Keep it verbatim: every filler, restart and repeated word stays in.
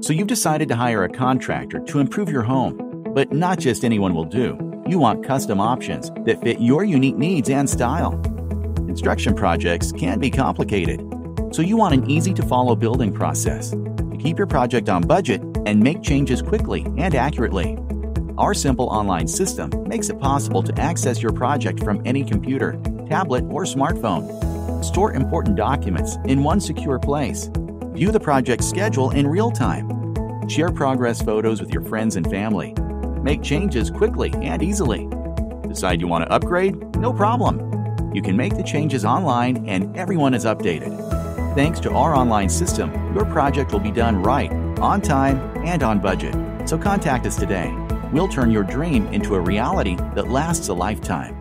So you've decided to hire a contractor to improve your home, but not just anyone will do. You want custom options that fit your unique needs and style. Construction projects can be complicated, so you want an easy-to-follow building process to keep your project on budget and make changes quickly and accurately. Our simple online system makes it possible to access your project from any computer, tablet, or smartphone. Store important documents in one secure place. View the project schedule in real time. Share progress photos with your friends and family. Make changes quickly and easily. Decide you want to upgrade? No problem. You can make the changes online and everyone is updated. Thanks to our online system, your project will be done right, on time, and on budget. So contact us today. We'll turn your dream into a reality that lasts a lifetime.